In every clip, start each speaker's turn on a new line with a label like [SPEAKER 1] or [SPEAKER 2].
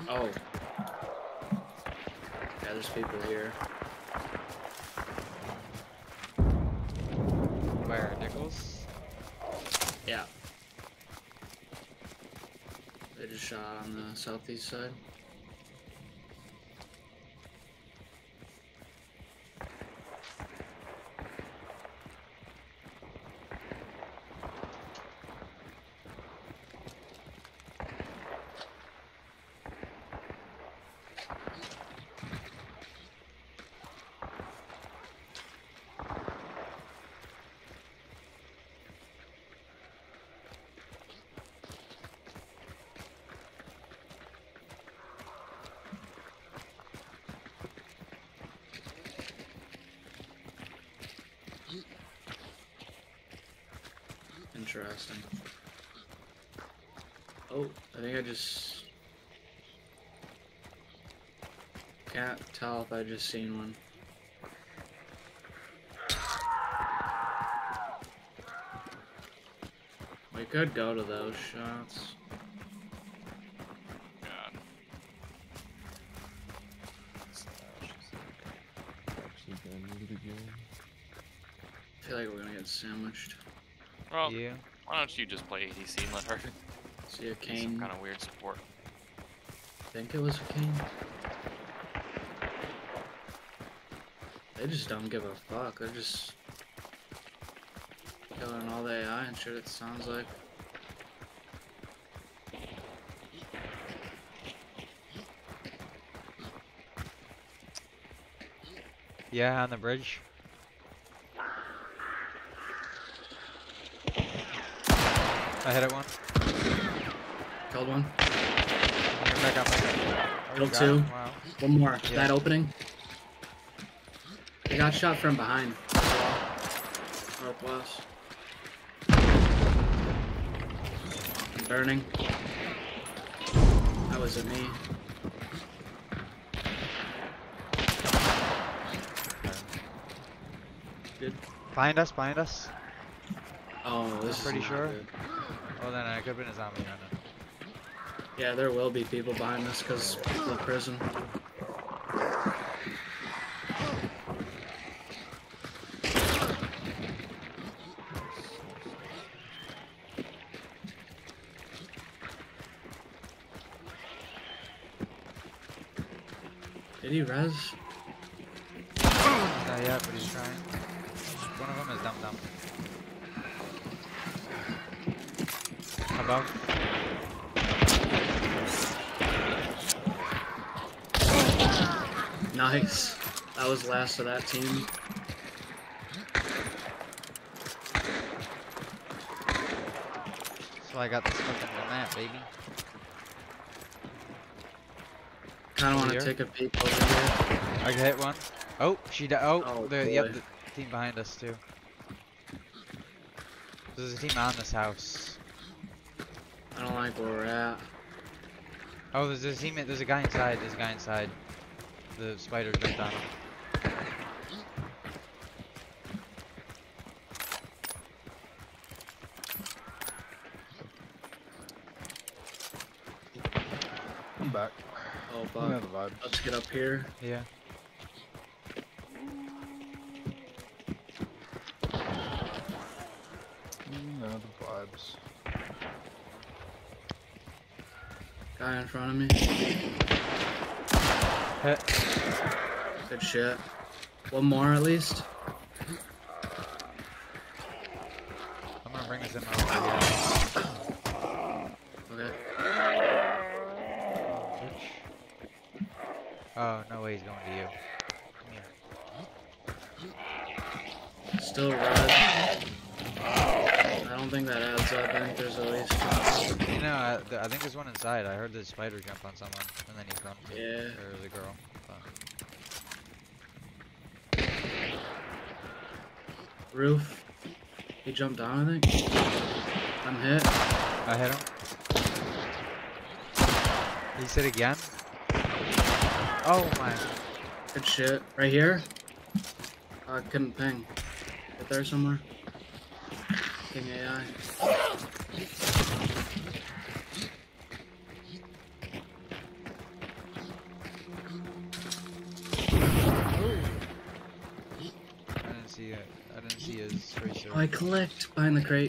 [SPEAKER 1] Oh. Yeah, there's people here.
[SPEAKER 2] Where? Nichols?
[SPEAKER 1] Yeah. They just shot on the southeast side. Interesting. Oh, I think I just can't tell if I just seen one. We could go to those shots.
[SPEAKER 3] God.
[SPEAKER 1] I feel like we're gonna get sandwiched.
[SPEAKER 3] Well,
[SPEAKER 2] Yeah.
[SPEAKER 3] why don't you just play ADC and let her
[SPEAKER 1] See a
[SPEAKER 3] do some
[SPEAKER 1] cane.
[SPEAKER 3] kind of weird support?
[SPEAKER 1] I think it was a cane. They just don't give a fuck. They're just killing all the AI and shit, it sounds like.
[SPEAKER 2] Yeah, on the bridge. I hit it one.
[SPEAKER 1] Killed one.
[SPEAKER 2] Back up, back up. Oh,
[SPEAKER 1] Killed
[SPEAKER 2] got
[SPEAKER 1] two.
[SPEAKER 2] him? Wow.
[SPEAKER 1] One more.
[SPEAKER 2] Yeah.
[SPEAKER 1] That opening. They got shot from behind. Northwest. I'm burning. That wasn't me. Good.
[SPEAKER 2] Behind us, behind us.
[SPEAKER 1] Oh, this is
[SPEAKER 2] Pretty
[SPEAKER 1] not
[SPEAKER 2] sure.
[SPEAKER 1] good.
[SPEAKER 2] Oh, then I could have been a zombie running.
[SPEAKER 1] Yeah, there will be people behind us because of the prison. Did he res?
[SPEAKER 2] Not yet, but he's trying. One of them is dumb dumb. Above.
[SPEAKER 1] Nice. That was last of that team.
[SPEAKER 2] So I got this fucking map, baby.
[SPEAKER 1] Kind of want
[SPEAKER 2] Here.
[SPEAKER 1] to take a peek over here.
[SPEAKER 2] I can hit one. Oh, she died. Oh,
[SPEAKER 1] Oh,
[SPEAKER 2] yep,
[SPEAKER 1] boy.
[SPEAKER 2] the team behind us too. There's a team on this house.
[SPEAKER 1] I don't like where we're at.
[SPEAKER 2] Oh, there's a team. There's a guy inside. There's a guy inside. The spider jumped on him.
[SPEAKER 4] I'm back.
[SPEAKER 1] Oh,
[SPEAKER 4] I
[SPEAKER 1] fuck.
[SPEAKER 4] know the vibes.
[SPEAKER 1] Let's get up here.
[SPEAKER 2] Yeah.
[SPEAKER 4] You know the vibes.
[SPEAKER 1] Guy in front of me.
[SPEAKER 2] Hit.
[SPEAKER 1] Good shit. One more at least.
[SPEAKER 2] I'm gonna bring this in over here.
[SPEAKER 1] Okay.
[SPEAKER 2] Bitch. Oh, no way he's going to you. Come here.
[SPEAKER 1] Still red. I don't think that adds up. I think there's at least.
[SPEAKER 2] You know, I think there's one inside. I heard the spider jump on someone, and then he grumped me.
[SPEAKER 1] Yeah.
[SPEAKER 2] Or the girl.
[SPEAKER 1] Roof. He jumped down, I think. I'm hit.
[SPEAKER 2] I hit him. He said again. Oh my.
[SPEAKER 1] Good shit. Right here. I couldn't ping. Right there somewhere. Ping AI. Oh, I clicked behind the crate.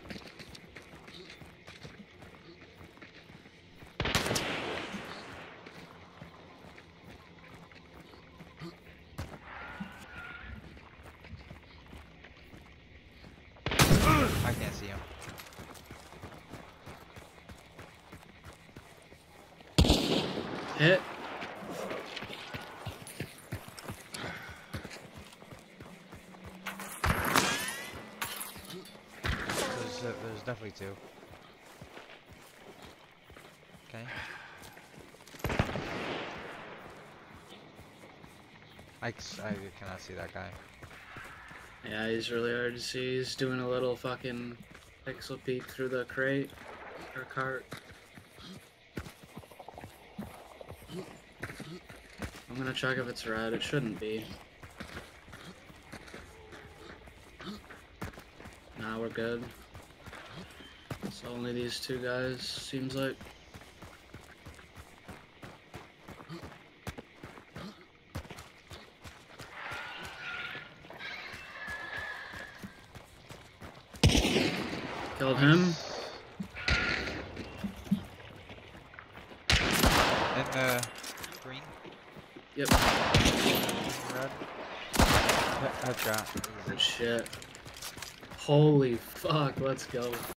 [SPEAKER 2] I can't see him.
[SPEAKER 1] Hit.
[SPEAKER 2] There's definitely two. Okay. I cannot see that guy.
[SPEAKER 1] Yeah, he's really hard to see. He's doing a little fucking pixel peek through the crate or cart. I'm gonna check if it's red. It shouldn't be. Nah, we're good. It's only these two guys, seems like. Killed him.
[SPEAKER 2] In the green.
[SPEAKER 1] Yep.
[SPEAKER 2] Red. Headshot.
[SPEAKER 1] Good shit. Holy fuck, let's go.